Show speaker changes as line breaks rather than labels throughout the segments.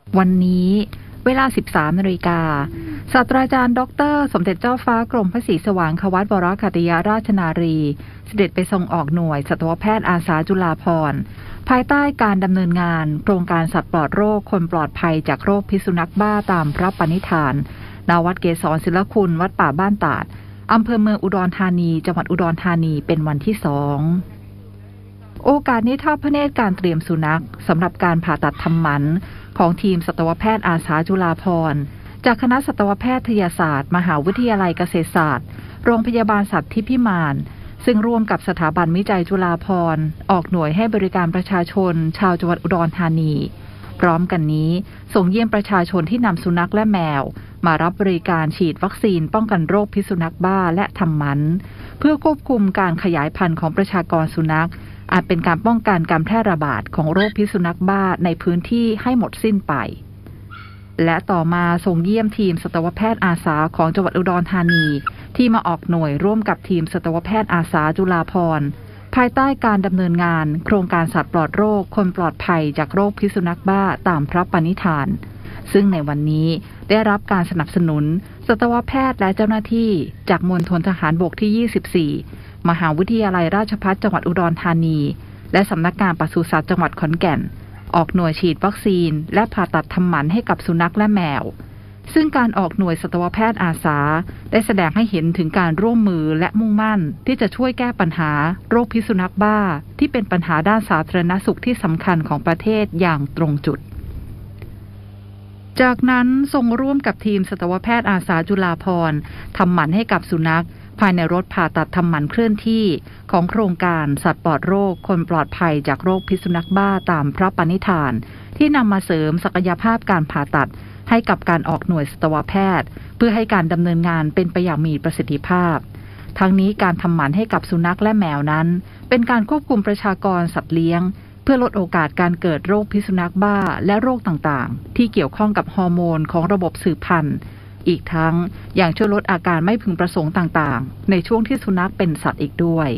วันนี้เวลา 13 นาฬิกาศาสตราจารย์ดร.สมเด็จเจ้าฟ้ากรมพระศรีสว่างควัตรวรคัตติยราชนารีเสด็จไปทรงออกหน่วยสัตวแพทย์อาสาจุฬาภรณ์ภายใต้การดำเนินงานโครงการสัตว์ปลอดโรคคนปลอดภัยจากโรคพิษสุนัขบ้าตามพระปณิธานณวัดเกษรศิลคุณวัดป่าบ้านตาดอำเภอเมืองอุดรธานีจังหวัดอุดรธานีเป็นวันที่ 2โอกาสนี้ทอดพระเนตรการเตรียมสุนัขสำหรับการผ่าตัดทำหมันของทีมสัตวแพทย์อาสาจุฬาภรณ์จากคณะสัตวแพทยศาสตร์มหาวิทยาลัยเกษตรศาสตร์โรงพยาบาลสัตว์ที่พิมานซึ่งร่วมกับสถาบันวิจัยจุฬาภรณ์ออกหน่วยให้บริการประชาชนชาวจังหวัดอุดรธานีพร้อมกันนี้ส่งเยี่ยมประชาชนที่นำสุนัขและแมวมารับบริการฉีดวัคซีนป้องกันโรคพิษสุนัขบ้าและทำหมันเพื่อควบคุมการขยายพันธุ์ของประชากรสุนัขอาจเป็นการป้องกันการแพร่ระบาดของโรคพิษสุนัขบ้าในพื้นที่ให้หมดสิ้นไปและต่อมาส่งเยี่ยมทีมสัตวแพทย์อาสาของจังหวัดอุดรธานีที่มาออกหน่วยร่วมกับทีมสัตวแพทย์อาสาจุฬาภรณ์ภายใต้การดำเนินงานโครงการสัตว์ปลอดโรคคนปลอดภัยจากโรคพิษสุนัขบ้าตามพระปณิธานซึ่งในวันนี้ได้รับการสนับสนุนสัตวแพทย์และเจ้าหน้าที่จากมณฑลทหารบกที่ 24 มหาวิทยาลัยราชภัฏจังหวัดอุดรธานีและสำนักงานปศุสัตว์จังหวัดขอนแก่นออกหน่วยฉีดวัคซีนและผ่าตัดทำหมันให้กับสุนัขและแมวซึ่งการออกหน่วยสัตวแพทย์อาสาได้แสดงให้เห็นถึงการร่วมมือและมุ่งมั่นที่จะช่วยแก้ปัญหาโรคพิษสุนัขบ้าที่เป็นปัญหาด้านสาธารณสุขที่สำคัญของประเทศอย่างตรงจุดจากนั้นทรงร่วมกับทีมสัตวแพทย์อาสาจุฬาภรณ์ทำหมันให้กับสุนัขภายในรถผ่าตัดทำหมันเคลื่อนที่ของโครงการสัตว์ปลอดโรคคนปลอดภัยจากโรคพิษสุนัขบ้าตามพระปณิธานที่นำมาเสริมศักยภาพการผ่าตัดให้กับการออกหน่วยสัตวแพทย์เพื่อให้การดำเนินงานเป็นไปอย่างมีประสิทธิภาพทั้งนี้การทำหมันให้กับสุนัขและแมวนั้นเป็นการควบคุมประชากรสัตว์เลี้ยงเพื่อลดโอกาสการเกิดโรคพิษสุนัขบ้าและโรคต่างๆที่เกี่ยวข้องกับฮอร์โมนของระบบสืบพันธุ์อีกทั้งอย่างช่วยลดอาการไม่พึงประสงค์ต่างๆในช่วงที่สุนัขเป็นสัตว์อีกด้วย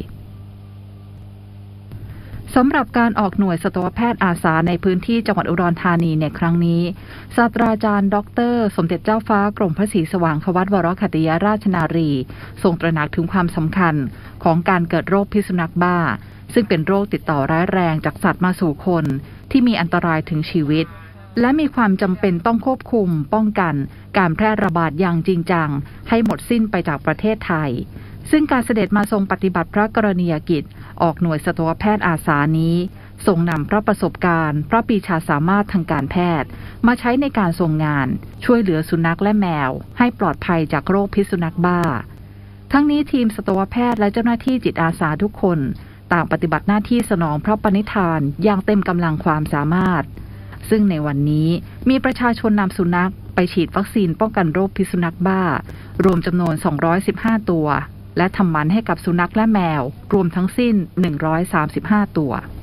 สำหรับการออกหน่วยสัตวแพทย์อาสาในพื้นที่จังหวัดอุดรธานีในครั้งนี้ศาสตราจารย์ดร.สมเด็จเจ้าฟ้ากรมพระศรีสว่างควัตรวรคัตติยราชนารีทรงตระหนักถึงความสำคัญของการเกิดโรคพิษสุนัขบ้าซึ่งเป็นโรคติดต่อร้ายแรงจากสัตว์มาสู่คนที่มีอันตรายถึงชีวิตและมีความจำเป็นต้องควบคุมป้องกันการแพร่ระบาดอย่างจริงจังให้หมดสิ้นไปจากประเทศไทยซึ่งการเสด็จมาทรงปฏิบัติพระกรณียกิจออกหน่วยสัตวแพทย์อาสานี้ทรงนำพระประสบการณ์พระปรีชาสามารถทางการแพทย์มาใช้ในการทรงงานช่วยเหลือสุนัขและแมวให้ปลอดภัยจากโรคพิษสุนัขบ้าทั้งนี้ทีมสัตวแพทย์และเจ้าหน้าที่จิตอาสาทุกคนต่างปฏิบัติหน้าที่สนองพระปณิธานอย่างเต็มกำลังความสามารถซึ่งในวันนี้มีประชาชนนำสุนัขไปฉีดวัคซีนป้องกันโรคพิษสุนัขบ้ารวมจำนวน215ตัวและทำหมันให้กับสุนัขและแมวรวมทั้งสิ้น135ตัว